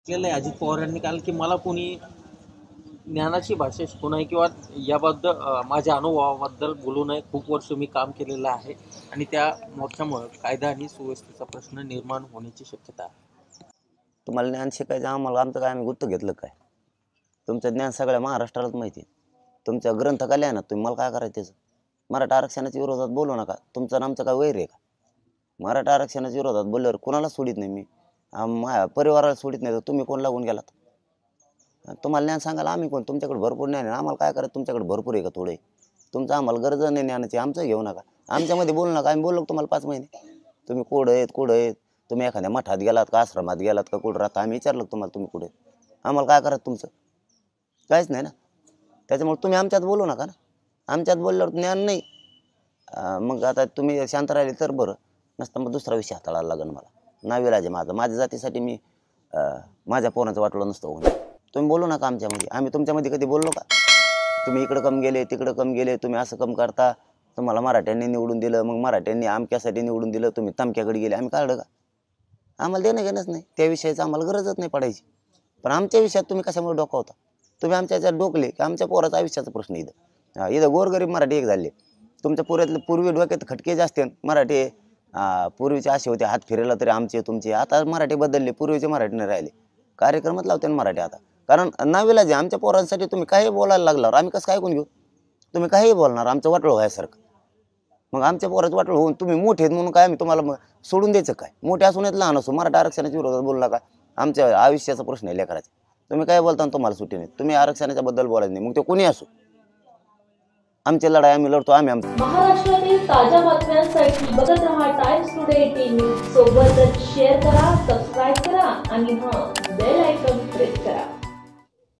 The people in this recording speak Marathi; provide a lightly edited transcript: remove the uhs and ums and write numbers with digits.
केलं आहे अजित पवार यांनी काल की मला कोणी ज्ञानाची भाषा शिकू नये किंवा याबद्दल माझ्या अनुभवाबद्दल बोलू नये. खूप वर्ष मी काम केलेलं आहे आणि त्या मोर्चामुळे कायदा आणि सुव्यवस्थेचा प्रश्न निर्माण होण्याची शक्यता आहे. तुम्हाला ज्ञान शिकायचं आम्हाला आमचं काय आम्ही गुत्त घेतलं काय? तुमचं ज्ञान सगळ्या महाराष्ट्रालाच माहिती आहे. तुमच्या ग्रंथाखाली आहे ना, तुम्ही मला काय करायचं त्याचं? मराठा आरक्षणाच्या विरोधात बोलू नका. तुमचं आणि आमचं काय वैर आहे का? मराठा आरक्षणाच्या विरोधात बोलल्यावर कोणाला सोडित नाही मी. माझ्या परिवाराला सोडित नाही तर तुम्ही कोण लागून गेलात? तुम्हाला ज्ञान सांगायला आम्ही कोण? तुमच्याकडे भरपूर ज्ञान आहे. आम्हाला काय करायचं? तुमच्याकडे भरपूर आहे का थोडे? तुमचं आम्हाला गरज नाही ज्ञानाची. आमचं घेऊ नका. आमच्यामध्ये बोलू नका. आम्ही बोललो तुम्हाला 5 महिने. तुम्ही कुठं आहेत? तुम्ही एखाद्या मठात गेलात का, आश्रमात गेलात का, कुठं राहता? आम्ही विचारलं तुम्हाला तुम्ही कुठे? आम्हाला काय करायचं तुमचं? काहीच नाही ना. त्याच्यामुळे तुम्ही आमच्यात बोलू नका ना. आमच्यात बोलल्यावर ज्ञान नाही. मग आता तुम्ही शांत राहिले तर बरं. नसतं मग दुसरा विषय हाताळायला लागेल मला. नाविलाज आहे माझं. माझ्या जातीसाठी मी माझ्या पोराचं वाटलं नसतं होऊन. तुम्ही बोलू नका आमच्यामध्ये. आम्ही तुमच्यामध्ये कधी बोललो का? तुम्ही इकडं कम गेले, तिकडं कम गेले, तुम्ही असं कम करता, तुम्हाला मराठ्यांनी निवडून दिलं, मग मराठ्यांनी आमक्यासाठी निवडून दिलं, तुम्ही तमक्याकडे गेले. आम्ही काढलं का? आम्हाला देणं घेणंच नाही. त्या विषयाचं आम्हाला गरजच नाही पडायची. पण आमच्या विषयात तुम्ही कशामुळे डोकावता? तुम्ही आमच्या याच्यात डोकले की आमच्या पोराचा आयुष्याचा प्रश्न इथं इथं गोरगरीब मराठी एक झाले. तुमच्या पुऱ्यातले पूर्वी डोक्यात खटके जास्त आहेत. मराठी पूर्वीचे असे होते, हात फिरायला तरी आमचे तुमचे. आता मराठी बदलले, पूर्वीचे मराठी नाही राहिले. कार्यक्रमात लावते ना मराठी आता. कारण नाविलाज आहे. आमच्या पोरांसाठी तुम्ही काही बोलायला लागल्यावर आम्ही कसं काय ऐकून घेऊ? तुम्ही काही बोलणार आमचं वाटलं व्हायसारखं. मग आमच्या पोराचं वाटलं होऊन तुम्ही मोठे आहेत म्हणून काय आम्ही तुम्हाला सोडून द्यायचं काय? मोठे असून येत लहान असो. मराठा आरक्षणाच्या विरोधात बोलू नका. आमच्या आयुष्याचा प्रश्न आहे लेकराचा. तुम्ही काय बोलता तुम्हाला सुट्टी नाही. तुम्ही आरक्षणाच्या बद्दल बोलायचं नाही. मग ते कोणी असो. आमची लढाई आम्ही लढतो. आम्ही महाराष्ट्रातील ताज्या बातम्यांसाठी बघत रहा टाइम्स टुडे टीव्ही. सोबतच शेअर करा, सबस्क्राईब करा आणि बेल